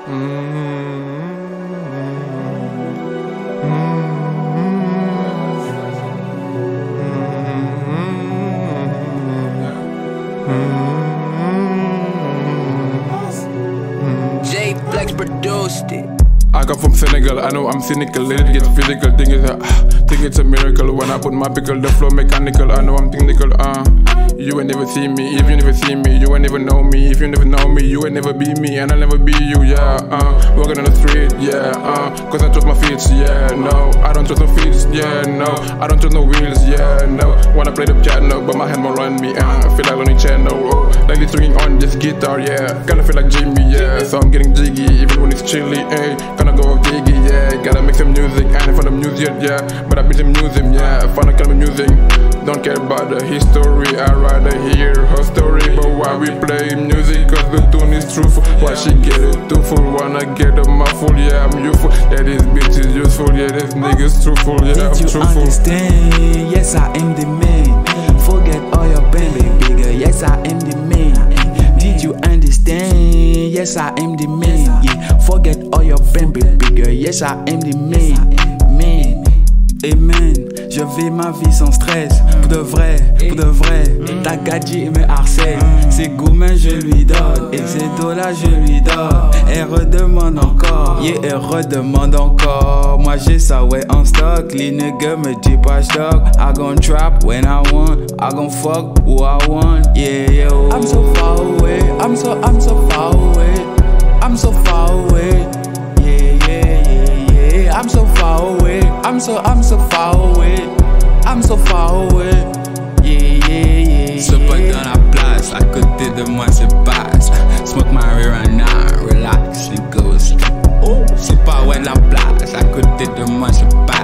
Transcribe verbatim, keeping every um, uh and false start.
J Flex produced it. I come from Senegal, I know I'm cynical, let it get physical. Think it's a, think it's a miracle when I put my pickle, the flow mechanical. I know I'm technical, uh you ain't never see me, if you never see me, you ain't never know me. If you never know me, you ain't never be me, and I'll never be you, yeah, uh walking on the street, yeah, uh cause I trust my feet, yeah, no I don't trust no feet, yeah, no I don't trust no wheels, yeah, no Wanna play the piano, but my hand won't run me, uh I feel like Lonely Channel, oh like this swinging on this guitar, yeah Kinda feel like Jimmy, yeah, so I'm getting jiggy, even when it's chilly, ayy Gonna go diggy, yeah, gotta make some music, I ain't for the music, yeah but I be some museum, yeah, find a kind of music. Don't care about the history, I'd rather hear her story. But why we play music, cause the tune is truthful. Why she get it too full, wanna get a mouthful, yeah, I'm youthful. Yeah, this bitch is useful, yeah, this nigga's truthful, yeah, I'm truthful. Did you understand? Yes, I am the man. Forget all your baby bigger, yes, I am the man. Did you understand? Yes, I am the man. Yeah, forget all your baby bigger, yes, I am the man. Man. Amen, je vis ma vie sans stress. Pour de vrai, pour de vrai. Ta gadget me harcèle. Ses gourmets je lui donne, et ses dollars je lui donne. Elle redemande encore, yeah, elle redemande encore. Moi j'ai ça ouais en stock. Les niggas me disent pas stock. I gon' trap when I want, I gon' fuck who I want. Yeah, yeah, oh. I'm so far away, I'm so, I'm so far away. I'm so far away. Yeah, yeah, yeah, yeah. I'm so far away. I'm so, I'm so far away. I'm so far away. Yeah, yeah, yeah. Se pas dans la place, à côté de moi c'est passe. Smoke my marijuana, relax, it goes. Oh, c'est pas ouais la place, à côté de moi c'est passe.